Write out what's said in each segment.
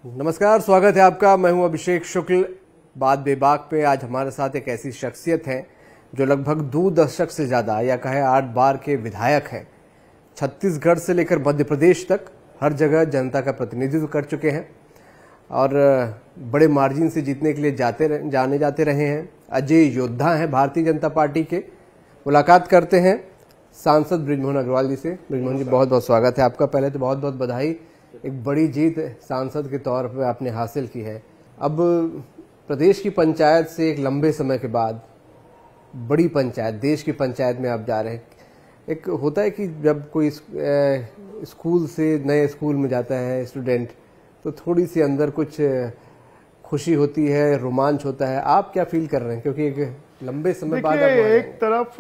नमस्कार, स्वागत है आपका। मैं हूं अभिषेक शुक्ल। बात बेबाक पे आज हमारे साथ एक ऐसी शख्सियत है जो लगभग 2 दशक से ज़्यादा या कहे 8 बार के विधायक हैं। छत्तीसगढ़ से लेकर मध्य प्रदेश तक हर जगह जनता का प्रतिनिधित्व कर चुके हैं और बड़े मार्जिन से जीतने के लिए जाने जाते रहे हैं। अजय योद्धा हैं भारतीय जनता पार्टी के। मुलाकात करते हैं सांसद बृजमोहन अग्रवाल जी से। बृजमोहन जी, बहुत बहुत स्वागत है आपका। पहले तो बहुत बहुत बधाई, एक बड़ी जीत सांसद के तौर पर आपने हासिल की है। अब प्रदेश की पंचायत से एक लंबे समय के बाद बड़ी पंचायत, देश की पंचायत में आप जा रहे हैं। एक होता है कि जब कोई स्कूल से नए स्कूल में जाता है स्टूडेंट, तो थोड़ी सी अंदर कुछ खुशी होती है, रोमांच होता है। आप क्या फील कर रहे हैं, क्योंकि एक लंबे समय बाद एक तरफ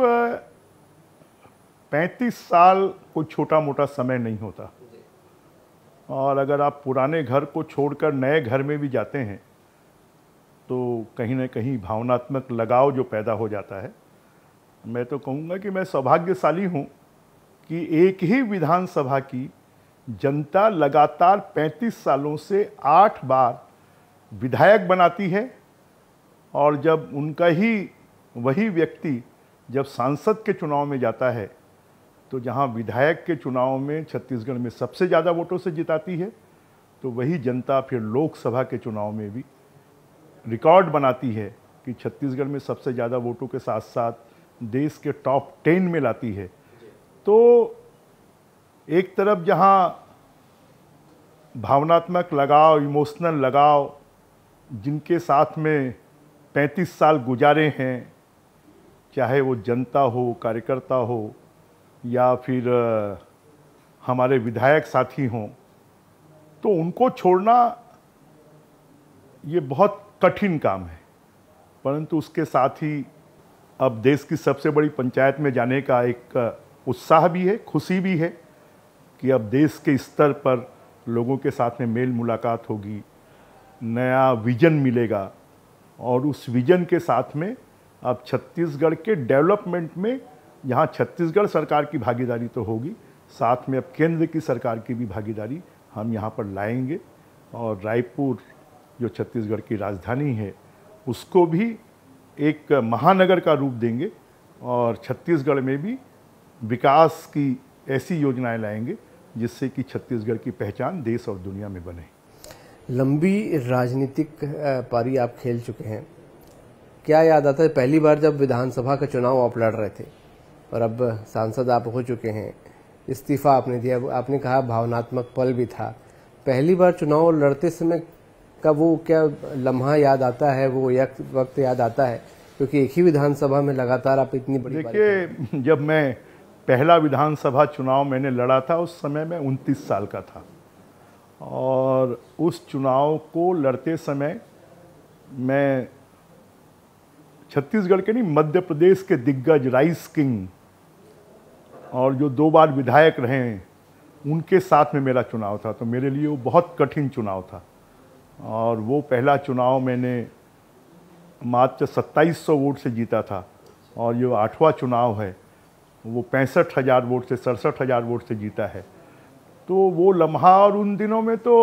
35 साल कोई छोटा मोटा समय नहीं होता, और अगर आप पुराने घर को छोड़कर नए घर में भी जाते हैं तो कहीं ना कहीं भावनात्मक लगाव जो पैदा हो जाता है। मैं तो कहूँगा कि मैं सौभाग्यशाली हूँ कि एक ही विधानसभा की जनता लगातार 35 सालों से 8 बार विधायक बनाती है, और जब उनका ही वही व्यक्ति जब सांसद के चुनाव में जाता है तो जहां विधायक के चुनाव में छत्तीसगढ़ में सबसे ज़्यादा वोटों से जिताती है, तो वही जनता फिर लोकसभा के चुनाव में भी रिकॉर्ड बनाती है कि छत्तीसगढ़ में सबसे ज़्यादा वोटों के साथ साथ देश के टॉप 10 में लाती है। तो एक तरफ जहां भावनात्मक लगाव, इमोशनल लगाव जिनके साथ में 35 साल गुजारे हैं, चाहे वो जनता हो, कार्यकर्ता हो, या फिर हमारे विधायक साथी हों, तो उनको छोड़ना ये बहुत कठिन काम है। परंतु उसके साथ ही अब देश की सबसे बड़ी पंचायत में जाने का एक उत्साह भी है, खुशी भी है कि अब देश के स्तर पर लोगों के साथ में मेल मुलाकात होगी, नया विजन मिलेगा, और उस विजन के साथ में अब छत्तीसगढ़ के डेवलपमेंट में यहाँ छत्तीसगढ़ सरकार की भागीदारी तो होगी, साथ में अब केंद्र की सरकार की भी भागीदारी हम यहाँ पर लाएंगे, और रायपुर जो छत्तीसगढ़ की राजधानी है उसको भी एक महानगर का रूप देंगे, और छत्तीसगढ़ में भी विकास की ऐसी योजनाएं लाएंगे जिससे कि छत्तीसगढ़ की पहचान देश और दुनिया में बने। लंबी राजनीतिक पारी आप खेल चुके हैं। क्या याद आता है पहली बार जब विधानसभा का चुनाव आप लड़ रहे थे और अब सांसद आप हो चुके हैं, इस्तीफा आपने दिया, आपने कहा भावनात्मक पल भी था। पहली बार चुनाव लड़ते समय का वो क्या लम्हा याद आता है, वो वक्त याद आता है, क्योंकि एक ही विधानसभा में लगातार आप इतनी बड़ी। देखिए, जब मैं पहला विधानसभा चुनाव मैंने लड़ा था उस समय मैं 29 साल का था, और उस चुनाव को लड़ते समय मैं छत्तीसगढ़ के नहीं, मध्य प्रदेश के दिग्गज राइस किंग और जो 2 बार विधायक रहे हैं उनके साथ में मेरा चुनाव था। तो मेरे लिए वो बहुत कठिन चुनाव था, और वो पहला चुनाव मैंने मात्र 2700 वोट से जीता था, और जो 8वां चुनाव है वो 65,000 वोट से 67,000 वोट से जीता है। तो वो लम्हा, और उन दिनों में तो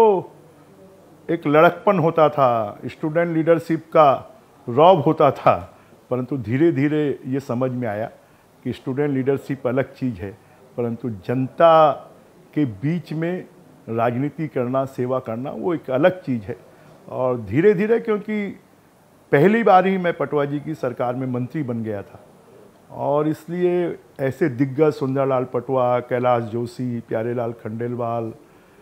एक लड़कपन होता था, स्टूडेंट लीडरशिप का रौब होता था, परंतु धीरे धीरे ये समझ में आया कि स्टूडेंट लीडरशिप अलग चीज़ है, परंतु जनता के बीच में राजनीति करना, सेवा करना, वो एक अलग चीज़ है। और धीरे धीरे, क्योंकि पहली बार ही मैं पटवा जी की सरकार में मंत्री बन गया था, और इसलिए ऐसे दिग्गज सुंदरलाल पटवा, कैलाश जोशी, प्यारेलाल खंडेलवाल,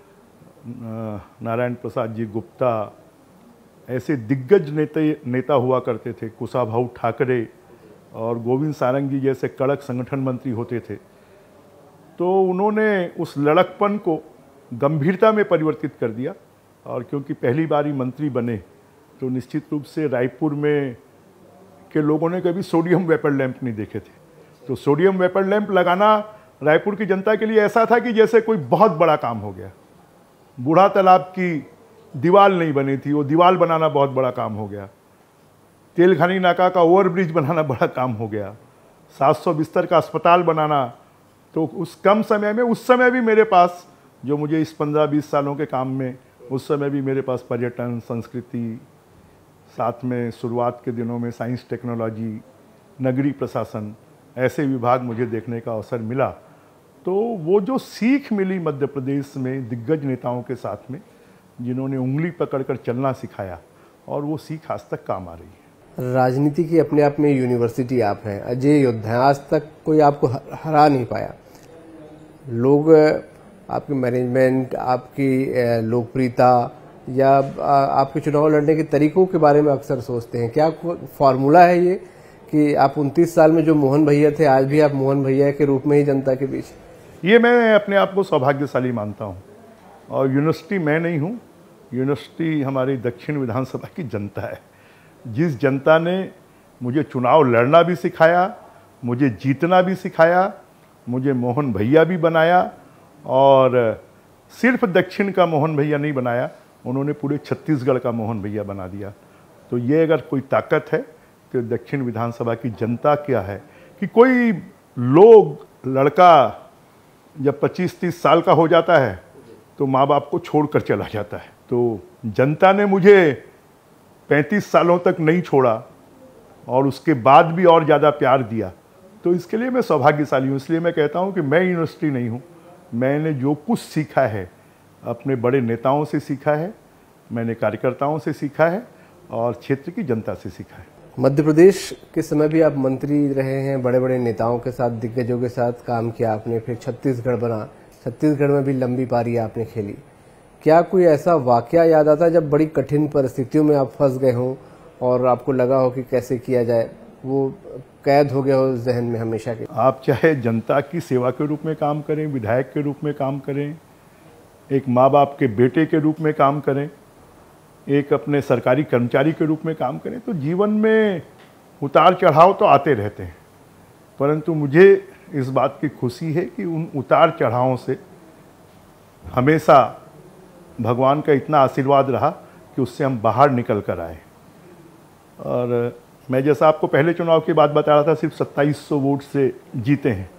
नारायण प्रसाद जी गुप्ता, ऐसे दिग्गज नेता हुआ करते थे, कुशाभाऊ ठाकरे और गोविंद सारंग जी जैसे कड़क संगठन मंत्री होते थे। तो उन्होंने उस लड़कपन को गंभीरता में परिवर्तित कर दिया, और क्योंकि पहली बार ही मंत्री बने तो निश्चित रूप से रायपुर में के लोगों ने कभी सोडियम वेपर लैंप नहीं देखे थे। तो सोडियम वेपर लैंप लगाना रायपुर की जनता के लिए ऐसा था कि जैसे कोई बहुत बड़ा काम हो गया। बूढ़ा तालाब की दीवार नहीं बनी थी, वो दीवार बनाना बहुत बड़ा काम हो गया। तेलघानी नाका का ओवरब्रिज बनाना बड़ा काम हो गया। 700 बिस्तर का अस्पताल बनाना, तो उस कम समय में, उस समय भी मेरे पास जो मुझे इस 15-20 सालों के काम में उस समय भी मेरे पास पर्यटन, संस्कृति, साथ में शुरुआत के दिनों में साइंस टेक्नोलॉजी, नगरीय प्रशासन, ऐसे विभाग मुझे देखने का अवसर मिला। तो वो जो सीख मिली मध्य प्रदेश में दिग्गज नेताओं के साथ में, जिन्होंने उंगली पकड़कर चलना सिखाया, और वो सीख आज तक काम आ रही है। राजनीति की अपने आप में यूनिवर्सिटी आप हैं, अजय योद्धा, आज तक कोई आपको हरा नहीं पाया। लोग आपकी मैनेजमेंट, आपकी लोकप्रियता या आपके चुनाव लड़ने के तरीकों के बारे में अक्सर सोचते हैं। क्या फॉर्मूला है ये कि आप 29 साल में जो मोहन भैया थे, आज भी आप मोहन भैया के रूप में ही जनता के बीच? ये मैं अपने आप को सौभाग्यशाली मानता हूँ। और यूनिवर्सिटी मैं नहीं हूँ, यूनिवर्सिटी हमारी दक्षिण विधानसभा की जनता है। जिस जनता ने मुझे चुनाव लड़ना भी सिखाया, मुझे जीतना भी सिखाया, मुझे मोहन भैया भी बनाया, और सिर्फ दक्षिण का मोहन भैया नहीं बनाया, उन्होंने पूरे छत्तीसगढ़ का मोहन भैया बना दिया। तो ये अगर कोई ताकत है तो दक्षिण विधानसभा की जनता क्या है कि कोई लड़का जब 25-30 साल का हो जाता है तो माँ बाप को छोड़कर चला जाता है। तो जनता ने मुझे 35 सालों तक नहीं छोड़ा और उसके बाद भी और ज़्यादा प्यार दिया। तो इसके लिए मैं सौभाग्यशाली हूँ। इसलिए मैं कहता हूँ कि मैं यूनिवर्सिटी नहीं हूँ। मैंने जो कुछ सीखा है अपने बड़े नेताओं से सीखा है, मैंने कार्यकर्ताओं से सीखा है और क्षेत्र की जनता से सीखा है। मध्य प्रदेश के समय भी आप मंत्री रहे हैं, बड़े बड़े नेताओं के साथ, दिग्गजों के साथ काम किया आपने, फिर छत्तीसगढ़ बना, छत्तीसगढ़ में भी लंबी पारी आपने खेली। क्या कोई ऐसा वाकया याद आता है जब बड़ी कठिन परिस्थितियों में आप फंस गए हों और आपको लगा हो कि कैसे किया जाए, वो कैद हो गया हो जहन में हमेशा के? आप चाहे जनता की सेवा के रूप में काम करें, विधायक के रूप में काम करें, एक माँ बाप के बेटे के रूप में काम करें, एक अपने सरकारी कर्मचारी के रूप में काम करें, तो जीवन में उतार चढ़ाव तो आते रहते हैं। परंतु मुझे इस बात की खुशी है कि उन उतार चढ़ावों से हमेशा भगवान का इतना आशीर्वाद रहा कि उससे हम बाहर निकल कर आए। और मैं जैसा आपको पहले चुनाव की बात बता रहा था, सिर्फ 2700 वोट से जीते हैं।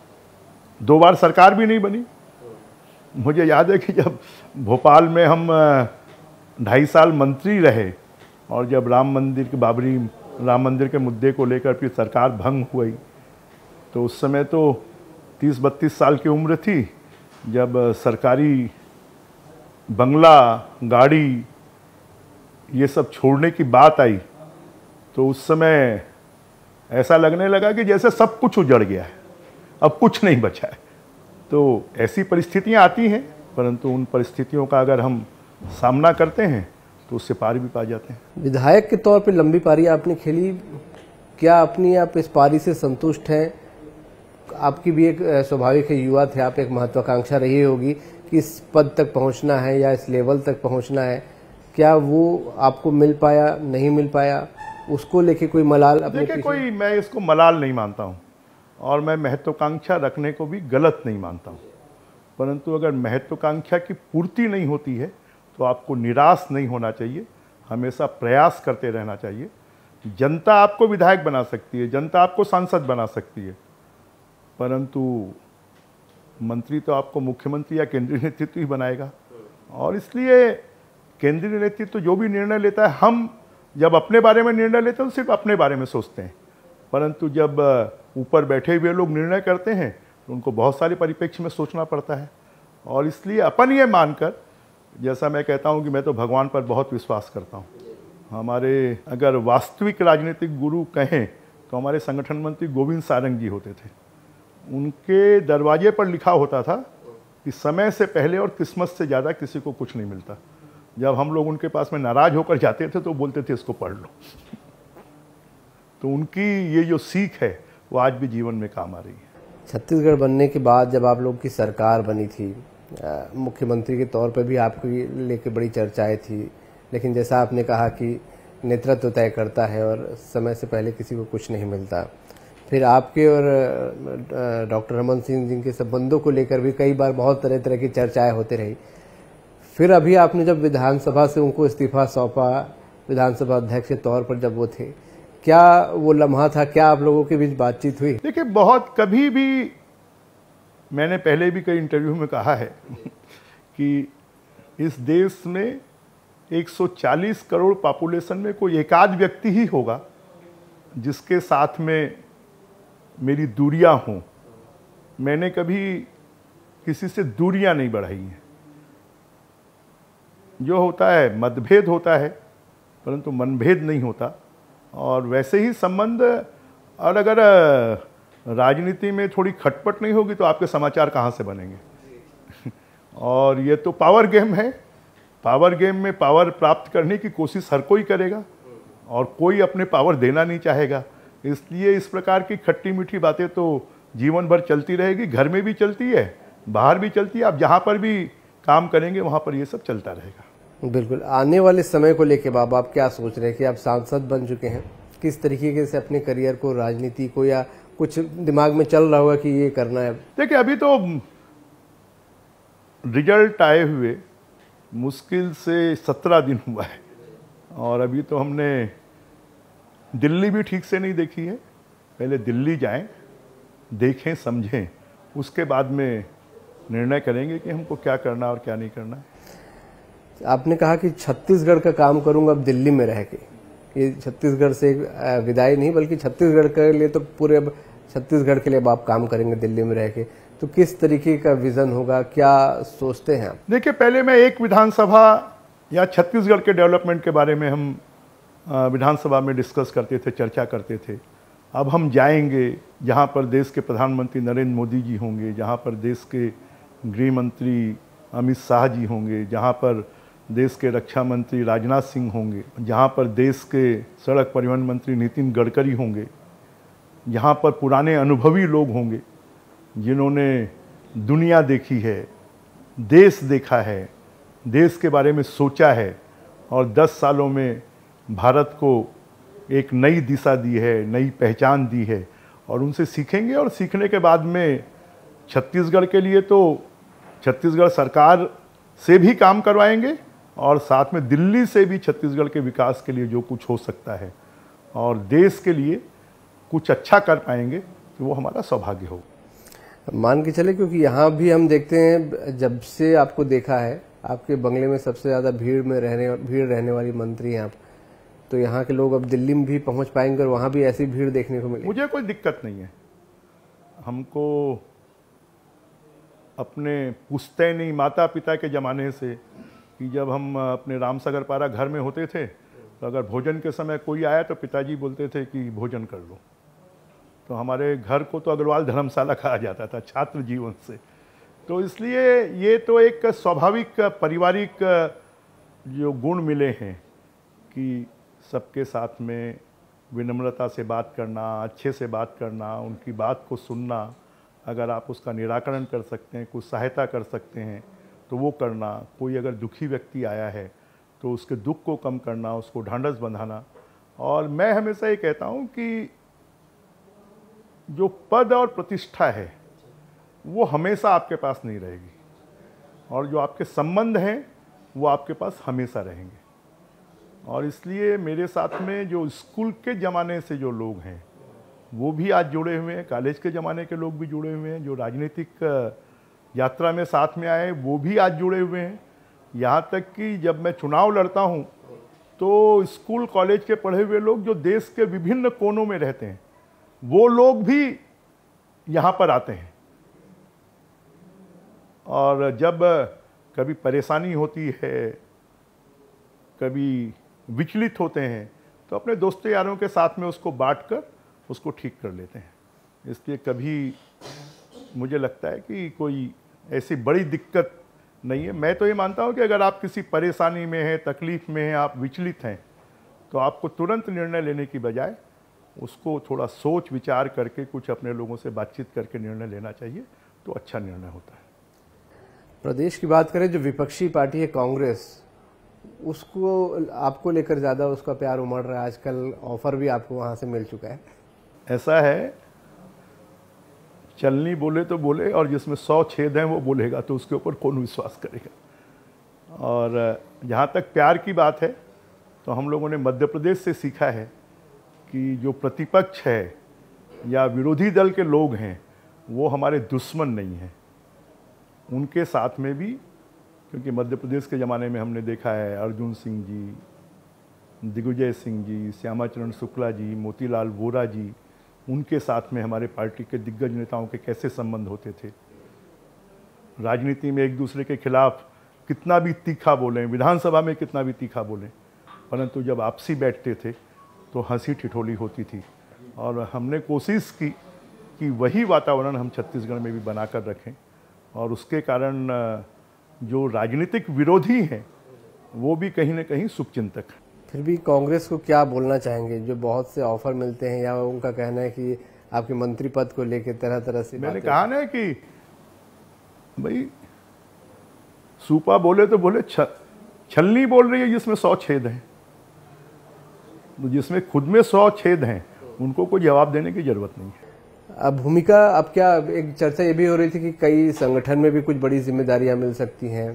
2 बार सरकार भी नहीं बनी। मुझे याद है कि जब भोपाल में हम 2.5 साल मंत्री रहे और जब बाबरी राम मंदिर के मुद्दे को लेकर फिर सरकार भंग हुई, तो उस समय तो 30-32 साल की उम्र थी। जब सरकारी बंगला, गाड़ी, ये सब छोड़ने की बात आई तो उस समय ऐसा लगने लगा कि जैसे सब कुछ उजड़ गया है, अब कुछ नहीं बचा है। तो ऐसी परिस्थितियां आती हैं, परंतु उन परिस्थितियों का अगर हम सामना करते हैं तो उससे पार भी पा जाते हैं। विधायक के तौर पे लंबी पारी आपने खेली, क्या आप इस पारी से संतुष्ट हैं? आपकी भी एक स्वाभाविक है, युवा थे आप, एक महत्वाकांक्षा रही होगी कि इस पद तक पहुंचना है या इस लेवल तक पहुंचना है। क्या वो आपको मिल पाया, नहीं मिल पाया, उसको लेके कोई मलाल अपने? देखिए, कोई, मैं इसको मलाल नहीं मानता हूँ और मैं महत्वाकांक्षा रखने को भी गलत नहीं मानता हूँ। परंतु अगर महत्वाकांक्षा की पूर्ति नहीं होती है तो आपको निराश नहीं होना चाहिए, हमेशा प्रयास करते रहना चाहिए। जनता आपको विधायक बना सकती है, जनता आपको सांसद बना सकती है, परंतु मंत्री तो आपको मुख्यमंत्री या केंद्रीय नेतृत्व ही बनाएगा। और इसलिए केंद्रीय नेतृत्व जो भी निर्णय लेता है, हम जब अपने बारे में निर्णय लेते हैं तो सिर्फ अपने बारे में सोचते हैं, परंतु जब ऊपर बैठे हुए लोग निर्णय करते हैं तो उनको बहुत सारे परिप्रेक्ष्य में सोचना पड़ता है। और इसलिए अपन ये मानकर, जैसा मैं कहता हूँ कि मैं तो भगवान पर बहुत विश्वास करता हूँ। हमारे अगर वास्तविक राजनीतिक गुरु कहें तो हमारे संगठन मंत्री गोविंद सारंग जी होते थे। उनके दरवाजे पर लिखा होता था कि समय से पहले और किस्मत से ज़्यादा किसी को कुछ नहीं मिलता। जब हम लोग उनके पास में नाराज होकर जाते थे तो बोलते थे इसको पढ़ लो। तो उनकी ये जो सीख है वो आज भी जीवन में काम आ रही है। छत्तीसगढ़ बनने के बाद जब आप लोग की सरकार बनी थी, मुख्यमंत्री के तौर पर भी आपको लेके बड़ी चर्चाएं थी, लेकिन जैसा आपने कहा कि नेतृत्व तय करता है और समय से पहले किसी को कुछ नहीं मिलता। फिर आपके और डॉक्टर रमन सिंह जी के संबंधों को लेकर भी कई बार बहुत तरह तरह की चर्चाएं होती रही। फिर अभी आपने जब विधानसभा से उनको इस्तीफा सौंपा, विधानसभा अध्यक्ष के तौर पर जब वो थे, क्या वो लम्हा था? क्या आप लोगों के बीच बातचीत हुई? देखिए, बहुत कभी भी मैंने पहले भी कई इंटरव्यू में कहा है कि इस देश में 140 करोड़ पॉपुलेशन में कोई एक आध व्यक्ति ही होगा जिसके साथ में मेरी दूरियां हों। मैंने कभी किसी से दूरियां नहीं बढ़ाई हैं। जो होता है मतभेद होता है, परंतु मनभेद नहीं होता। और वैसे ही संबंध, और अगर राजनीति में थोड़ी खटपट नहीं होगी तो आपके समाचार कहाँ से बनेंगे। और ये तो पावर गेम है। पावर गेम में पावर प्राप्त करने की कोशिश हर कोई करेगा और कोई अपने पावर देना नहीं चाहेगा। इसलिए इस प्रकार की खट्टी मीठी बातें तो जीवन भर चलती रहेगी। घर में भी चलती है, बाहर भी चलती है। आप जहाँ पर भी काम करेंगे वहाँ पर ये सब चलता रहेगा। बिल्कुल। आने वाले समय को लेके बाबा आप क्या सोच रहे हैं कि आप सांसद बन चुके हैं, किस तरीके से अपने करियर को, राजनीति को, या कुछ दिमाग में चल रहा होगा कि ये करना है? देखिए, अभी तो रिजल्ट आए हुए मुश्किल से 17 दिन हुआ है और अभी तो हमने दिल्ली भी ठीक से नहीं देखी है। पहले दिल्ली जाएं, देखें, समझें, उसके बाद में निर्णय करेंगे कि हमको क्या करना और क्या नहीं करना है। आपने कहा कि छत्तीसगढ़ का काम करूंगा अब दिल्ली में रह के। ये छत्तीसगढ़ से विदाई नहीं, बल्कि छत्तीसगढ़ के लिए तो पूरे अब छत्तीसगढ़ के लिए अब आप काम करेंगे दिल्ली में रह के। तो किस तरीके का विजन होगा, क्या सोचते हैं आप? देखिए, पहले मैं एक विधानसभा या छत्तीसगढ़ के डेवलपमेंट के बारे में हम विधानसभा में डिस्कस करते थे, चर्चा करते थे। अब हम जाएंगे जहां पर देश के प्रधानमंत्री नरेंद्र मोदी जी होंगे, जहां पर देश के गृह मंत्री अमित शाह जी होंगे, जहां पर देश के रक्षा मंत्री राजनाथ सिंह होंगे, जहां पर देश के सड़क परिवहन मंत्री नितिन गडकरी होंगे, जहां पर पुराने अनुभवी लोग होंगे जिन्होंने दुनिया देखी है, देश देखा है, देश के बारे में सोचा है और 10 सालों में भारत को एक नई दिशा दी है, नई पहचान दी है। और उनसे सीखेंगे और सीखने के बाद में छत्तीसगढ़ के लिए तो छत्तीसगढ़ सरकार से भी काम करवाएंगे और साथ में दिल्ली से भी छत्तीसगढ़ के विकास के लिए जो कुछ हो सकता है और देश के लिए कुछ अच्छा कर पाएंगे तो वो हमारा सौभाग्य हो। मान के चले, क्योंकि यहाँ भी हम देखते हैं, जब से आपको देखा है, आपके बंगले में सबसे ज़्यादा भीड़ रहने वाली मंत्री हैं आप। तो यहाँ के लोग अब दिल्ली में भी पहुँच पाएंगे और वहाँ भी ऐसी भीड़ देखने को मिलेगी? मुझे कोई दिक्कत नहीं है। हमको अपने पुश्तैनी माता पिता के ज़माने से, कि जब हम अपने रामसागर पारा घर में होते थे तो अगर भोजन के समय कोई आया तो पिताजी बोलते थे कि भोजन कर लो। तो हमारे घर को तो अग्रवाल धर्मशाला कहा जाता था छात्र जीवन से। तो इसलिए ये तो एक स्वाभाविक पारिवारिक जो गुण मिले हैं कि सबके साथ में विनम्रता से बात करना, अच्छे से बात करना, उनकी बात को सुनना, अगर आप उसका निराकरण कर सकते हैं, कुछ सहायता कर सकते हैं तो वो करना। कोई अगर दुखी व्यक्ति आया है तो उसके दुख को कम करना, उसको ढांढस बंधाना। और मैं हमेशा ये कहता हूँ कि जो पद और प्रतिष्ठा है वो हमेशा आपके पास नहीं रहेगी और जो आपके संबंध हैं वो आपके पास हमेशा रहेंगे। और इसलिए मेरे साथ में जो स्कूल के ज़माने से जो लोग हैं वो भी आज जुड़े हुए हैं, कॉलेज के ज़माने के लोग भी जुड़े हुए हैं, जो राजनीतिक यात्रा में साथ में आए वो भी आज जुड़े हुए हैं। यहाँ तक कि जब मैं चुनाव लड़ता हूँ तो स्कूल कॉलेज के पढ़े हुए लोग जो देश के विभिन्न कोनों में रहते हैं वो लोग भी यहाँ पर आते हैं। और जब कभी परेशानी होती है, कभी विचलित होते हैं तो अपने दोस्तों यारों के साथ में उसको बांटकर उसको ठीक कर लेते हैं। इसलिए कभी मुझे लगता है कि कोई ऐसी बड़ी दिक्कत नहीं है। मैं तो ये मानता हूँ कि अगर आप किसी परेशानी में हैं, तकलीफ़ में हैं, आप विचलित हैं तो आपको तुरंत निर्णय लेने की बजाय उसको थोड़ा सोच विचार करके कुछ अपने लोगों से बातचीत करके निर्णय लेना चाहिए, तो अच्छा निर्णय होता है। प्रदेश की बात करें, जो विपक्षी पार्टी है कांग्रेस, उसको आपको लेकर ज़्यादा उसका प्यार उमड़ रहा है आजकल, ऑफर भी आपको वहाँ से मिल चुका है। ऐसा है, चलनी बोले तो बोले और जिसमें 100 छेद हैं वो बोलेगा, तो उसके ऊपर कौन विश्वास करेगा। और जहाँ तक प्यार की बात है तो हम लोगों ने मध्य प्रदेश से सीखा है कि जो प्रतिपक्ष है या विरोधी दल के लोग हैं वो हमारे दुश्मन नहीं हैं, उनके साथ में भी क्योंकि मध्य प्रदेश के ज़माने में हमने देखा है अर्जुन सिंह जी, दिग्विजय सिंह जी, श्यामाचरण शुक्ला जी, मोतीलाल वोरा जी, उनके साथ में हमारे पार्टी के दिग्गज नेताओं के कैसे संबंध होते थे। राजनीति में एक दूसरे के खिलाफ कितना भी तीखा बोलें, विधानसभा में कितना भी तीखा बोलें, परंतु जब आपसी बैठते थे तो हंसी ठिठोली होती थी। और हमने कोशिश की कि वही वातावरण हम छत्तीसगढ़ में भी बनाकर रखें, और उसके कारण जो राजनीतिक विरोधी हैं वो भी कहीं ना कहीं शुभचिंतक हैं। फिर भी कांग्रेस को क्या बोलना चाहेंगे, जो बहुत से ऑफर मिलते हैं या उनका कहना है कि आपके मंत्री पद को लेकर तरह तरह से मैंने कहा ना कि भाई सूपा बोले तो बोले छलनी बोल रही है जिसमें 100 छेद हैं, तो जिसमें खुद में 100 छेद हैं उनको कोई जवाब देने की जरूरत नहीं है। अब भूमिका, अब क्या एक चर्चा ये भी हो रही थी कि कई संगठन में भी कुछ बड़ी जिम्मेदारियां मिल सकती हैं,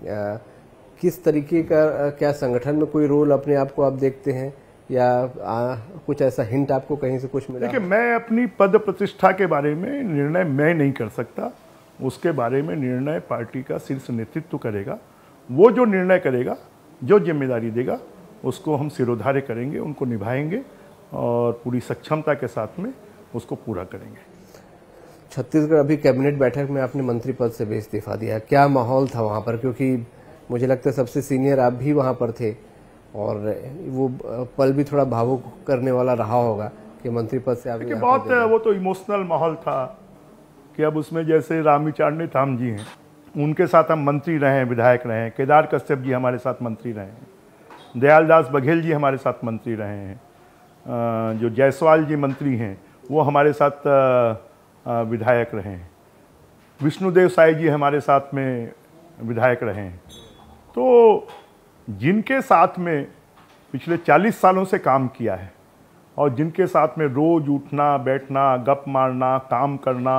किस तरीके का, क्या संगठन में कोई रोल अपने आप को आप देखते हैं या कुछ ऐसा हिंट आपको कहीं से कुछ मिला? देखिए, मैं अपनी पद प्रतिष्ठा के बारे में निर्णय मैं नहीं कर सकता, उसके बारे में निर्णय पार्टी का शीर्ष नेतृत्व करेगा। वो जो निर्णय करेगा, जो जिम्मेदारी देगा, उसको हम सिरोधार्य करेंगे, उनको निभाएंगे और पूरी सक्षमता के साथ में उसको पूरा करेंगे। छत्तीसगढ़ अभी कैबिनेट बैठक में आपने मंत्री पद से भी इस्तीफा दिया, क्या माहौल था वहां पर? क्योंकि मुझे लगता है सबसे सीनियर आप भी वहां पर थे और वो पल भी थोड़ा भावुक करने वाला रहा होगा कि मंत्री पद से आप बहुत वो तो इमोशनल माहौल था कि अब उसमें जैसे रामविचार नेताम जी हैं, उनके साथ हम मंत्री रहे हैं, विधायक रहे हैं, केदार कश्यप जी हमारे साथ मंत्री रहे हैं, दयालदास बघेल जी हमारे साथ मंत्री रहे हैं, जो जायसवाल जी मंत्री हैं वो हमारे साथ विधायक रहे हैं, विष्णुदेव साई जी हमारे साथ में विधायक रहे हैं। तो जिनके साथ में पिछले 40 सालों से काम किया है और जिनके साथ में रोज उठना बैठना, गप मारना, काम करना,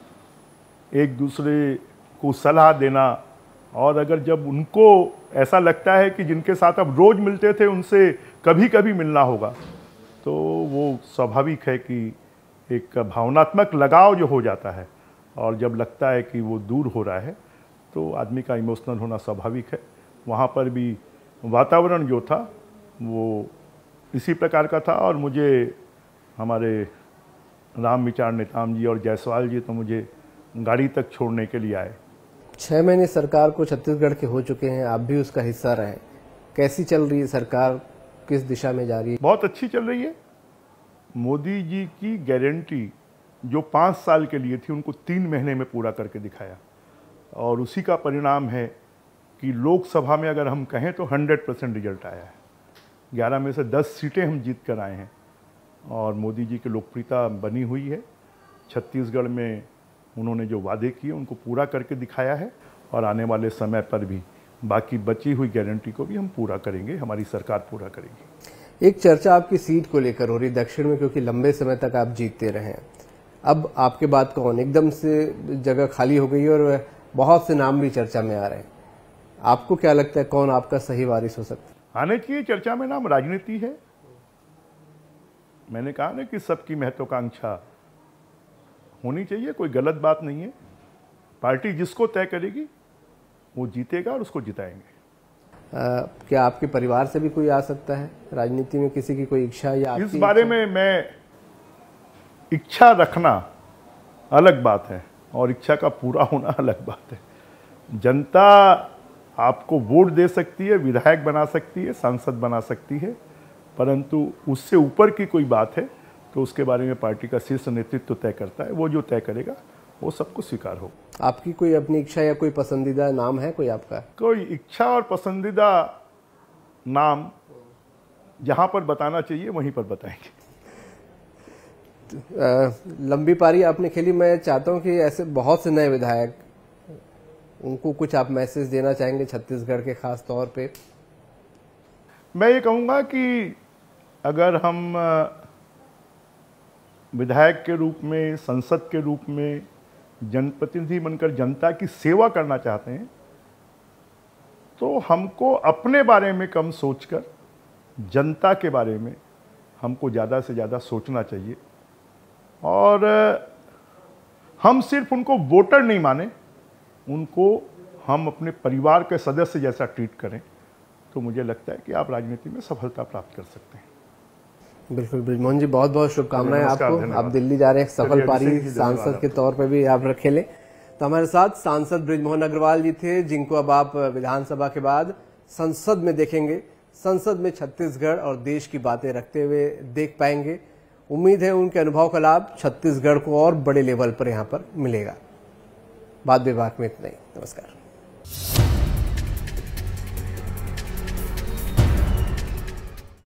एक दूसरे को सलाह देना, और अगर जब उनको ऐसा लगता है कि जिनके साथ अब रोज मिलते थे उनसे कभी कभी मिलना होगा, तो वो स्वाभाविक है कि एक भावनात्मक लगाव जो हो जाता है, और जब लगता है कि वो दूर हो रहा है तो आदमी का इमोशनल होना स्वाभाविक है। वहाँ पर भी वातावरण जो था वो इसी प्रकार का था, और मुझे हमारे रामविचार नेताम जी और जायसवाल जी तो मुझे गाड़ी तक छोड़ने के लिए आए। 6 महीने सरकार को छत्तीसगढ़ के हो चुके हैं, आप भी उसका हिस्सा रहे, कैसी चल रही है सरकार, किस दिशा में जा रही है? बहुत अच्छी चल रही है। मोदी जी की गारंटी जो 5 साल के लिए थी उनको 3 महीने में पूरा करके दिखाया, और उसी का परिणाम है कि लोकसभा में अगर हम कहें तो 100% रिजल्ट आया है। 11 में से 10 सीटें हम जीत कर आए हैं, और मोदी जी की लोकप्रियता बनी हुई है। छत्तीसगढ़ में उन्होंने जो वादे किए उनको पूरा करके दिखाया है, और आने वाले समय पर भी बाकी बची हुई गारंटी को भी हम पूरा करेंगे, हमारी सरकार पूरा करेगी। एक चर्चा आपकी सीट को लेकर हो रही दक्षिण में, क्योंकि लंबे समय तक आप जीतते रहे हैं। अब आपके बाद कौन, एकदम से जगह खाली हो गई है और बहुत से नाम भी चर्चा में आ रहे हैं, आपको क्या लगता है कौन आपका सही वारिस हो सकता है? आने की चर्चा में नाम राजनीति है। मैंने कहा ना कि सबकी महत्वाकांक्षा होनी चाहिए, कोई गलत बात नहीं है। पार्टी जिसको तय करेगी वो जीतेगा और उसको जिताएंगे। क्या आपके परिवार से भी कोई आ सकता है राजनीति में, किसी की कोई इच्छा या इस बारे में मैं इच्छा रखना अलग बात है और इच्छा का पूरा होना अलग बात है। जनता आपको वोट दे सकती है, विधायक बना सकती है, सांसद बना सकती है, परंतु उससे ऊपर की कोई बात है तो उसके बारे में पार्टी का शीर्ष नेतृत्व तय करता है। वो जो तय करेगा वो सबको स्वीकार हो। आपकी कोई अपनी इच्छा या कोई पसंदीदा नाम है कोई आपका? कोई इच्छा और पसंदीदा नाम जहां पर बताना चाहिए वहीं पर बताएंगे। लंबी पारी आपने खेली, मैं चाहता हूं कि ऐसे बहुत से नए विधायक, उनको कुछ आप मैसेज देना चाहेंगे छत्तीसगढ़ के खास तौर पे? मैं ये कहूँगा कि अगर हम विधायक के रूप में, संसद के रूप में जनप्रतिनिधि बनकर जनता की सेवा करना चाहते हैं तो हमको अपने बारे में कम सोचकर जनता के बारे में हमको ज़्यादा से ज़्यादा सोचना चाहिए। और हम सिर्फ उनको वोटर नहीं माने, उनको हम अपने परिवार के सदस्य जैसा ट्रीट करें तो मुझे लगता है कि आप राजनीति में सफलता प्राप्त कर सकते हैं। बिल्कुल ब्रिजमोहन जी, बहुत बहुत शुभकामनाएं आपको। आप दिल्ली जा रहे हैं, सफल पारी सांसद के तौर पे भी आप खेलें। तो हमारे साथ सांसद ब्रिजमोहन अग्रवाल जी थे, जिनको अब आप विधानसभा के बाद संसद में देखेंगे। संसद में छत्तीसगढ़ और देश की बातें रखते हुए देख पाएंगे। उम्मीद है उनके अनुभव का लाभ छत्तीसगढ़ को और बड़े लेवल पर यहाँ पर मिलेगा। बात विभाग में इतना ही। नमस्कार।